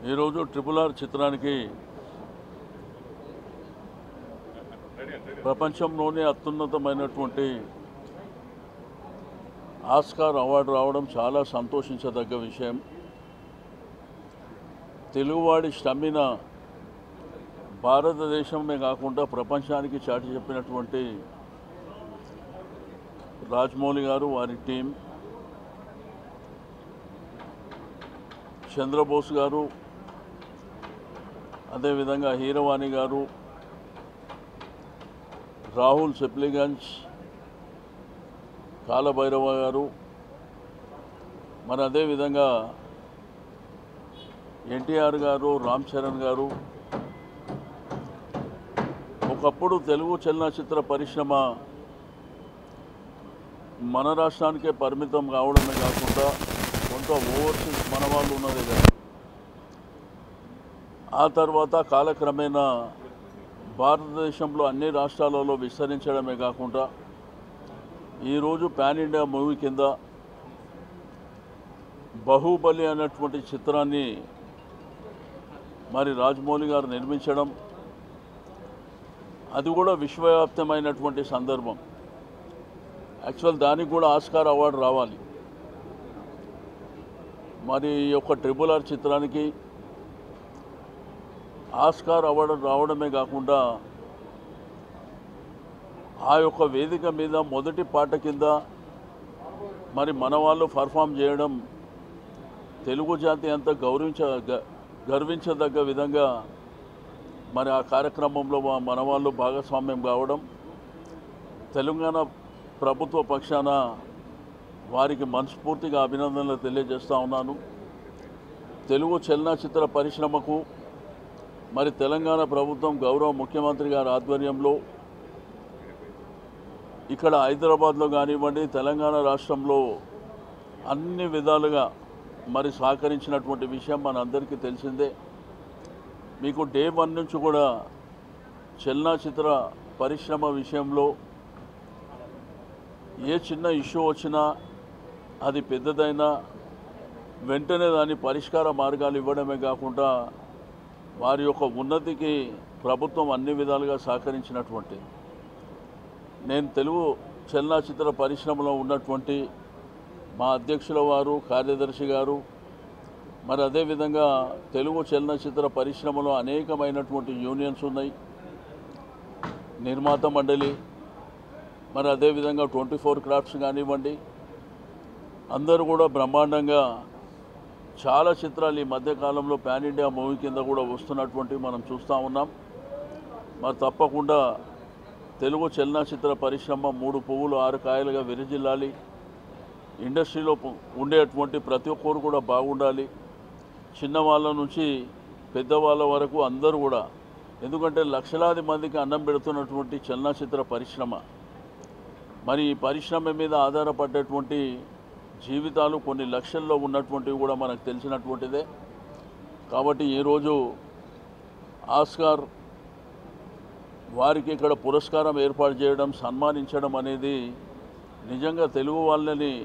ఈరోజు RRR చిత్రానికి ప్రపంచంలోనే అత్యున్నతమైనటువంటి ఆస్కార్ అవార్డు రావడం చాలా సంతోషించదగ్గ విషయం. తెలుగువాడి స్టమిన భారతదేశమే కాకుండా ప్రపంచానికి చాటి చెప్పినటువంటి రాజమౌళి గారు, వారి టీం, చంద్రబోస్ గారు, అదేవిధంగా హీరవాణి గారు, రాహుల్ సిప్లిగంజ్, కాలభైరవ గారు, మరి అదేవిధంగా ఎన్టీఆర్ గారు, రామ్ చరణ్ గారు. ఒకప్పుడు తెలుగు చలనచిత్ర పరిశ్రమ మన రాష్ట్రానికే పరిమితం కావడమే కాకుండా కొంత ఓవర్సీస్ మన వాళ్ళు ఉన్నదే కదా. ఆ తర్వాత కాలక్రమేణా భారతదేశంలో అన్ని రాష్ట్రాలలో విస్తరించడమే కాకుండా ఈరోజు పాన్ ఇండియా మూవీ కింద బాహుబలి అన్నటువంటి చిత్రాన్ని మరి రాజమౌళి గారు నిర్మించడం, అది కూడా విశ్వవ్యాప్తమైనటువంటి సందర్భం. యాక్చువల్ దానికి కూడా ఆస్కార్ అవార్డు రావాలి. మరి ఈ యొక్క RRR చిత్రానికి ఆస్కార్ అవార్డు రావడమే కాకుండా ఆ యొక్క వేదిక మీద మొదటి పాట కింద మరి మన వాళ్ళు పర్ఫామ్ చేయడం తెలుగు జాతి అంతా గర్వించదగ్గ విధంగా మరి ఆ కార్యక్రమంలో మన వాళ్ళు భాగస్వామ్యం కావడం, తెలంగాణ ప్రభుత్వ పక్షాన వారికి మనస్ఫూర్తిగా అభినందనలు తెలియజేస్తూ ఉన్నాను. తెలుగు చలనచిత్ర పరిశ్రమకు మరి తెలంగాణ ప్రభుత్వం గౌరవ ముఖ్యమంత్రి గారి ఆధ్వర్యంలో ఇక్కడ హైదరాబాద్లో కానివ్వండి, తెలంగాణ రాష్ట్రంలో అన్ని విధాలుగా మరి సహకరించినటువంటి విషయం మనందరికీ తెలిసిందే. మీకు డే 1 నుంచి కూడా చలనచిత్ర పరిశ్రమ విషయంలో ఏ చిన్న ఇష్యూ వచ్చినా, అది పెద్దదైనా వెంటనే దాని పరిష్కార మార్గాలు ఇవ్వడమే కాకుండా వారి యొక్క ఉన్నతికి ప్రభుత్వం అన్ని విధాలుగా సహకరించినటువంటి, నేను తెలుగు చలనచిత్ర పరిశ్రమలో ఉన్నటువంటి మా అధ్యక్షుల వారు, కార్యదర్శి గారు, మరి అదేవిధంగా తెలుగు చలనచిత్ర పరిశ్రమలో అనేకమైనటువంటి యూనియన్స్ ఉన్నాయి, నిర్మాత మండలి, మరి అదేవిధంగా 24 క్రాఫ్ట్స్ కానివ్వండి, అందరూ కూడా బ్రహ్మాండంగా చాలా చిత్రాలు ఈ మధ్యకాలంలో పాన్ ఇండియా మూవీ కింద కూడా వస్తున్నటువంటి మనం చూస్తూ ఉన్నాం. మరి తప్పకుండా తెలుగు చలనచిత్ర పరిశ్రమ 3 పువ్వులు 6 కాయలుగా విరజిల్లాలి. ఇండస్ట్రీలో ఉండేటువంటి ప్రతి ఒక్కరు కూడా బాగుండాలి, చిన్నవాళ్ళ నుంచి పెద్దవాళ్ళ వరకు అందరూ కూడా. ఎందుకంటే లక్షలాది మందికి అన్నం పెడుతున్నటువంటి చలనచిత్ర పరిశ్రమ, మరి ఈ పరిశ్రమ మీద ఆధారపడేటువంటి జీవితాలు కొన్ని లక్షల్లో ఉన్నటువంటివి కూడా మనకు తెలిసినటువంటిదే. కాబట్టి ఈరోజు ఆస్కార్ వారికి ఇక్కడ పురస్కారం ఏర్పాటు చేయడం, సన్మానించడం అనేది నిజంగా తెలుగు వాళ్ళని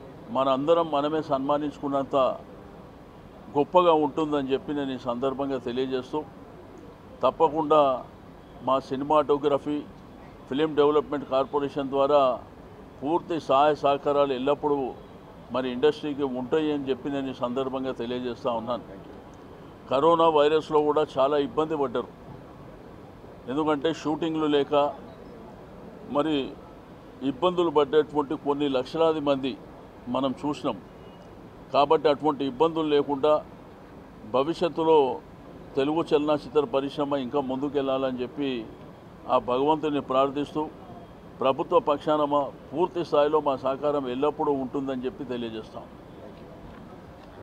మనమే సన్మానించుకున్నంత గొప్పగా ఉంటుందని చెప్పి నేను ఈ సందర్భంగా తెలియజేస్తూ, తప్పకుండా మా సినిమాటోగ్రఫీ ఫిలిం డెవలప్మెంట్ కార్పొరేషన్ ద్వారా పూర్తి సహాయ సహకారాలు ఎల్లప్పుడూ మరి ఇండస్ట్రీకి ఉంటాయి అని చెప్పి నేను ఈ సందర్భంగా తెలియజేస్తూ ఉన్నాను. కరోనా వైరస్లో కూడా చాలా ఇబ్బంది పడ్డారు. ఎందుకంటే షూటింగ్లు లేక మరి ఇబ్బందులు పడ్డేటువంటి కొన్ని లక్షలాది మంది మనం చూసినాం. కాబట్టి అటువంటి ఇబ్బందులు లేకుండా భవిష్యత్తులో తెలుగు చలనచిత్ర పరిశ్రమ ఇంకా ముందుకెళ్లాలని చెప్పి ఆ భగవంతుని ప్రార్థిస్తూ, ప్రభుత్వ పక్షాన పూర్తి స్థాయిలో మా సహకారం ఎల్లప్పుడూ ఉంటుందని చెప్పి తెలియజేస్తాం.